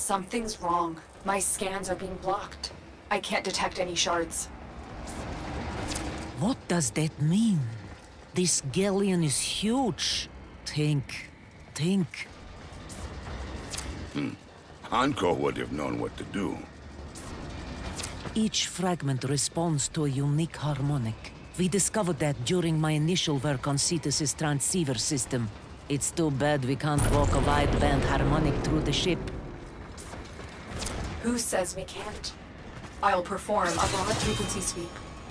Something's wrong. My scans are being blocked. I can't detect any shards. What does that mean? This galleon is huge. Think. Hanko would have known what to do. Each fragment responds to a unique harmonic. We discovered that during my initial work on Cetus's transceiver system. It's too bad we can't walk a wideband harmonic through the ship. Who says we can't? I'll perform a broad frequency sweep.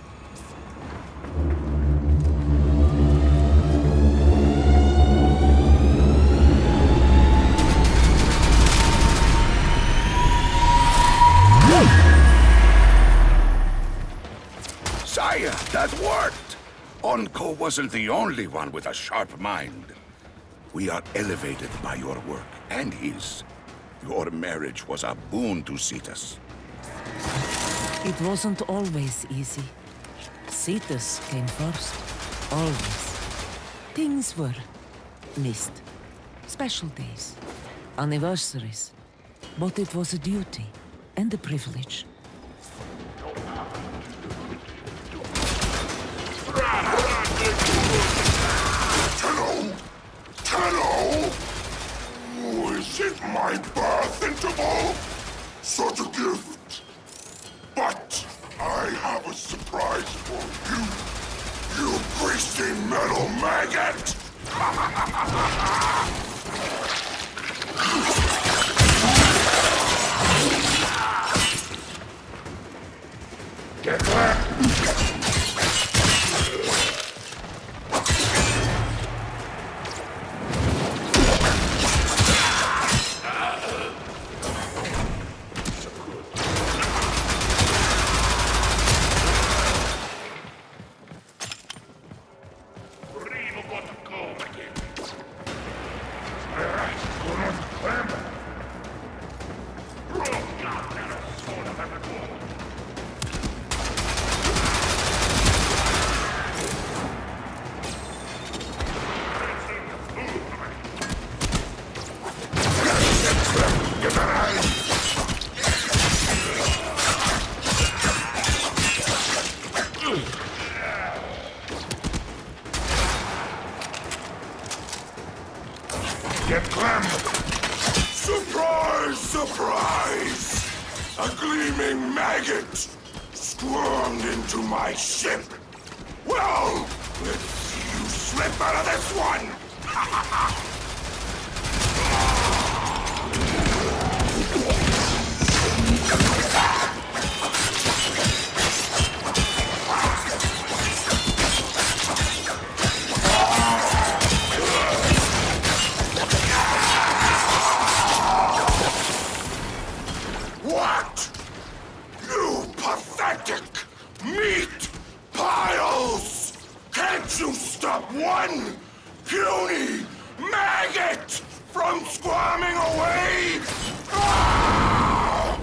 Saya, that worked! Onko wasn't the only one with a sharp mind. We are elevated by your work, and his. Your marriage was a boon to Cetus. It wasn't always easy. Cetus came first. Always. Things were missed. Special days. Anniversaries. But it was a duty and a privilege. Tenno! Is it my birth interval? Such a gift. But I have a surprise for you. You greasy metal maggot! Get back! Get clammed! Surprise! Surprise! A gleaming maggot squirmed into my ship! Well, let's see you slip out of this one! What? You pathetic meat piles! Can't you stop one puny maggot from squirming away? Ah!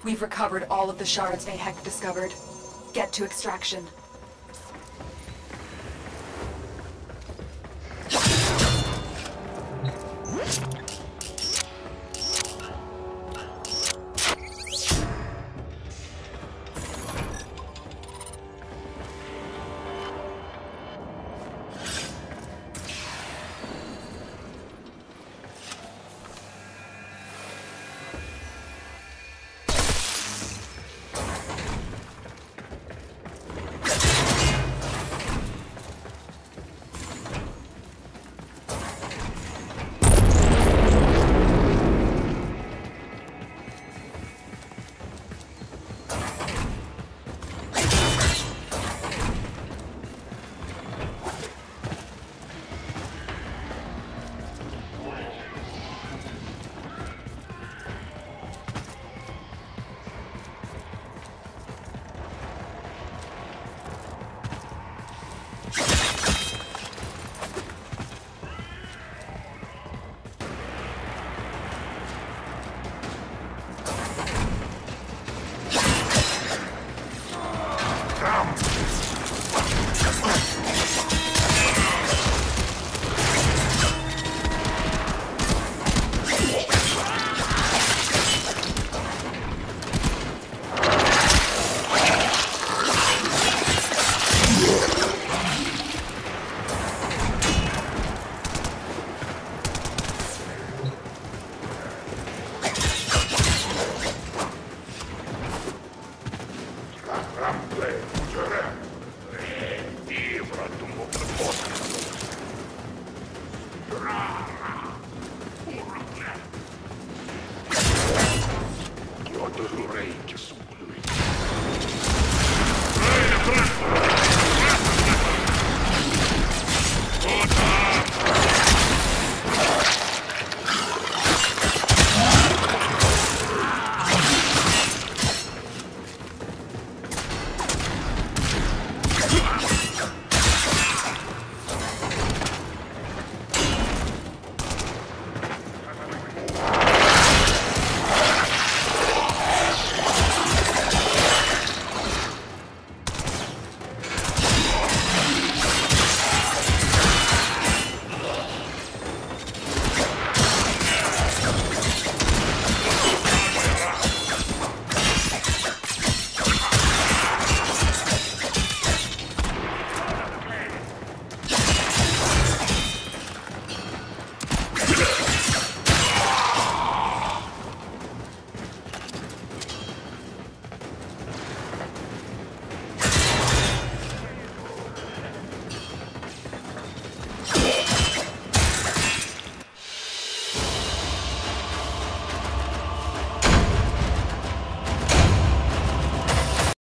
We've recovered all of the shards Mahek discovered. Get to extraction.